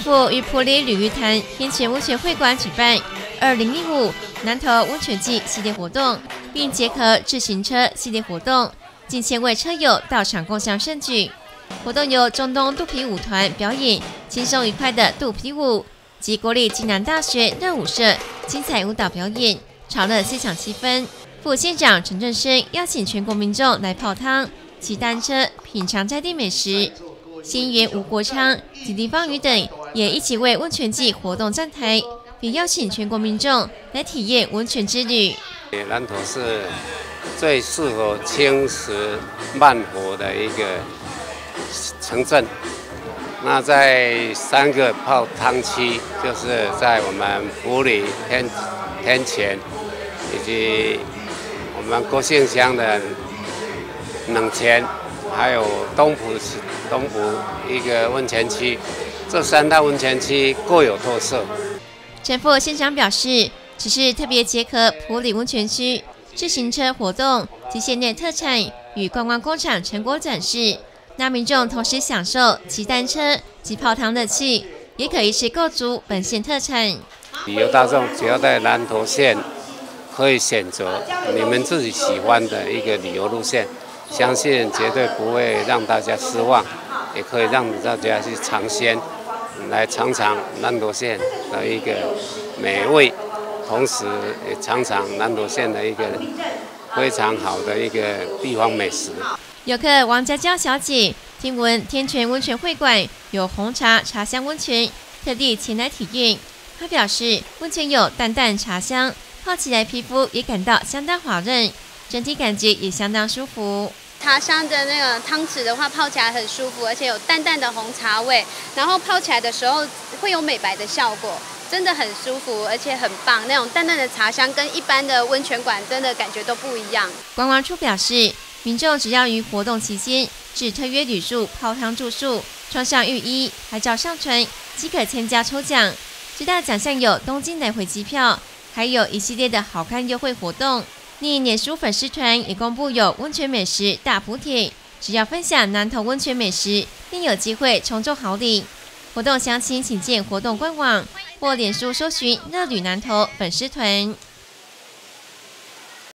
府于埔里鲤鱼潭天泉温泉会馆举办2015南投温泉季系列活动，并结合自行车系列活动，近千位车友到场共襄盛举。活动由中东肚皮舞团表演轻松愉快的肚皮舞，及国立暨南大学热舞社精彩舞蹈表演，炒热现场气氛。副县长陈振声邀请全国民众来泡汤、骑单车、品尝在地美食。新议员吴国昌及地方语等也一起为温泉季活动站台，并邀请全国民众来体验温泉之旅。 南投是最适合轻食慢活的一个城镇。那在3个泡汤区，就是在我们埔里、天泉以及我们郭姓乡的冷泉，还有东埔一个温泉区，这3大温泉区各有特色。 陈副县长表示，只是特别结合埔里温泉区自行车活动及县内特产与观光工厂成果展示，让民众同时享受骑单车及泡汤乐趣，也可以是购足本县特产。 旅游大众只要在南投县，可以选择你们自己喜欢的一个旅游路线，相信绝对不会让大家失望，也可以让大家去尝鲜，来尝尝南投县的一个美味，同时也尝尝南投县的一个非常好的一个地方美食。 游客王家娇小姐听闻天泉温泉会馆有红茶茶香温泉，特地前来体验。她表示，温泉有淡淡茶香，泡起来皮肤也感到相当滑润，整体感觉也相当舒服。 茶香的那个汤匙的话，泡起来很舒服，而且有淡淡的红茶味，然后泡起来的时候会有美白的效果，真的很舒服，而且很棒。那种淡淡的茶香跟一般的温泉馆真的感觉都不一样。 观光处表示，民众只要于活动期间至特约旅宿泡汤住宿，穿上浴衣、拍照上传，即可参加抽奖。最大奖项有东京来回机票，还有一系列的好看优惠活动。另脸书粉丝团也公布有温泉美食大补帖，只要分享南投温泉美食，便有机会冲中好礼。活动详情请见活动官网或脸书搜寻热旅南投粉丝团。